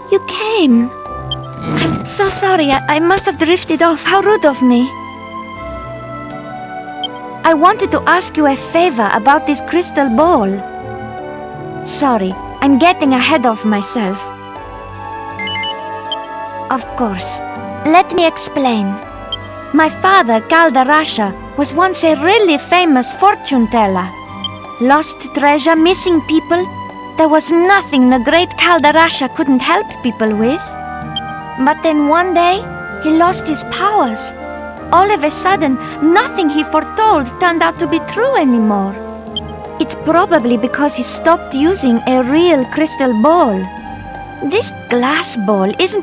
You came. I'm so sorry. I must have drifted off. How rude of me. I wanted to ask you a favor about this crystal ball. Sorry, I'm getting ahead of myself. Of course. Let me explain. My father, Kaldarasha, was once a really famous fortune teller. Lost treasure, missing people. There was nothing the great Kaldarasha couldn't help people with. But then one day, he lost his powers. All of a sudden, nothing he foretold turned out to be true anymore. It's probably because he stopped using a real crystal ball. This glass ball isn't...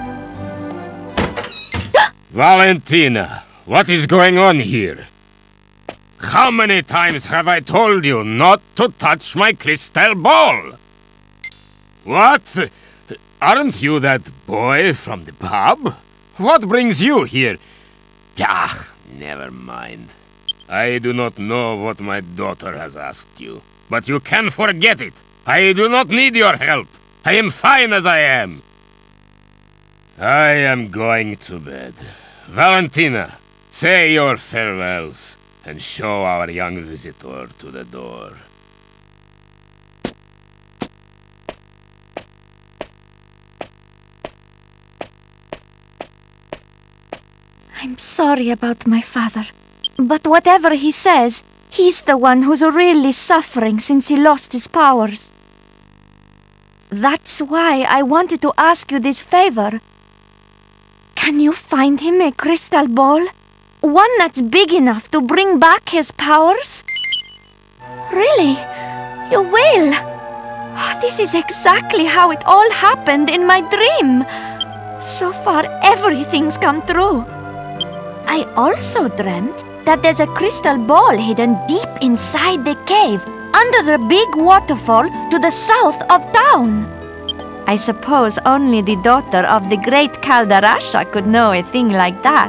Valentina, what is going on here? How many times have I told you not to touch my crystal ball? What? Aren't you that boy from the pub? What brings you here? Ah, never mind. I do not know what my daughter has asked you, but you can forget it. I do not need your help. I am fine as I am. I am going to bed. Valentina, say your farewells and show our young visitor to the door. I'm sorry about my father. But whatever he says, he's the one who's really suffering since he lost his powers. That's why I wanted to ask you this favor. Can you find him a crystal ball? One that's big enough to bring back his powers? Really? You will? Oh, this is exactly how it all happened in my dream. So far, everything's come true. I also dreamt that there's a crystal ball hidden deep inside the cave, under the big waterfall to the south of town. I suppose only the daughter of the great Kaldarasha could know a thing like that.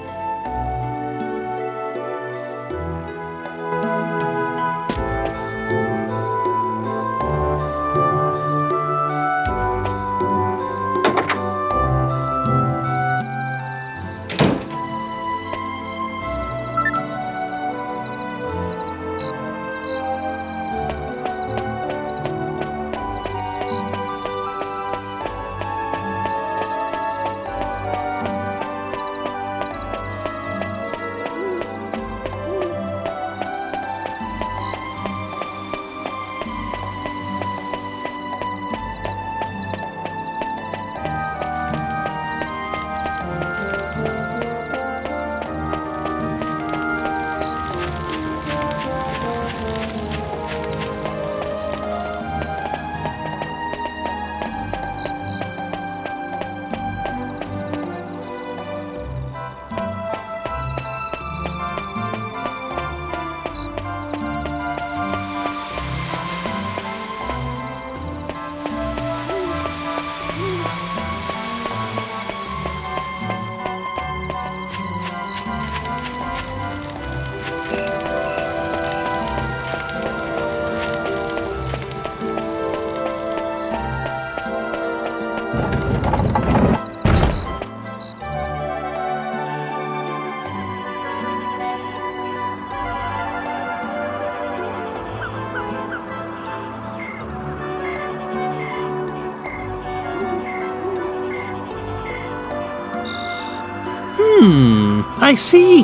I see.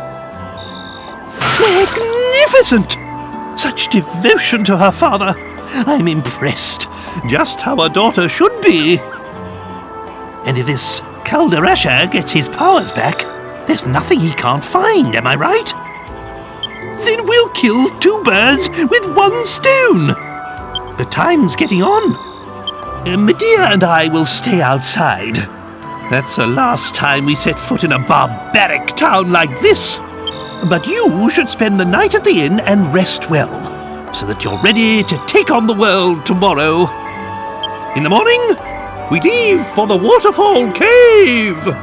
Magnificent! Such devotion to her father. I'm impressed. Just how a daughter should be. And if this Kaldarasha gets his powers back, there's nothing he can't find, am I right? Then we'll kill two birds with one stone. The time's getting on. Medea and I will stay outside. That's the last time we set foot in a barbaric town like this. But you should spend the night at the inn and rest well, so that you're ready to take on the world tomorrow. In the morning, we leave for the Waterfall Cave!